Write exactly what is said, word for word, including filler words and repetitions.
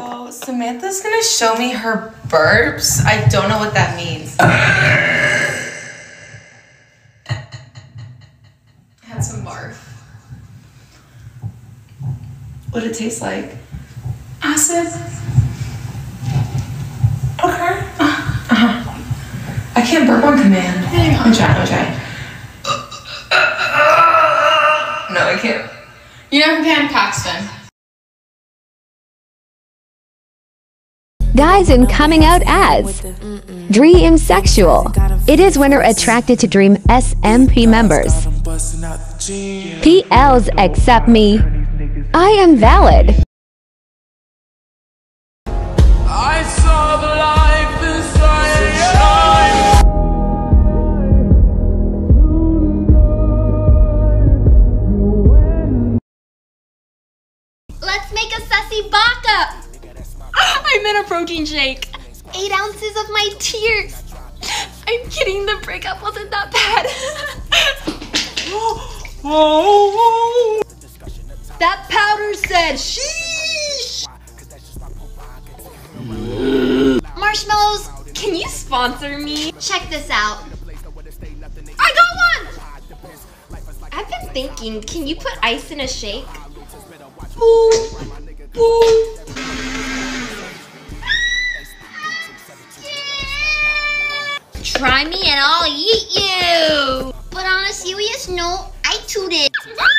So Samantha's gonna show me her burps. I don't know what that means. I had some barf. What'd it taste like? Acid. Okay. Uh-huh. I can't burp on command. I'm trying, I'm trying. No, I can't. You never can, Paxton. Guys in coming out as Dream Sexual. It is when we're attracted to Dream S M P members. P Ls accept me. I am valid. I saw the life inside. Let's make a sussy baka. I meant a protein shake. Eight ounces of my tears. I'm kidding, the breakup wasn't that bad. That powder said sheesh. Marshmallows, can you sponsor me? Check this out. I got one! I've been thinking, can you put ice in a shake? Boo. Boo. Try me and I'll eat you. But on a serious note, I tooted.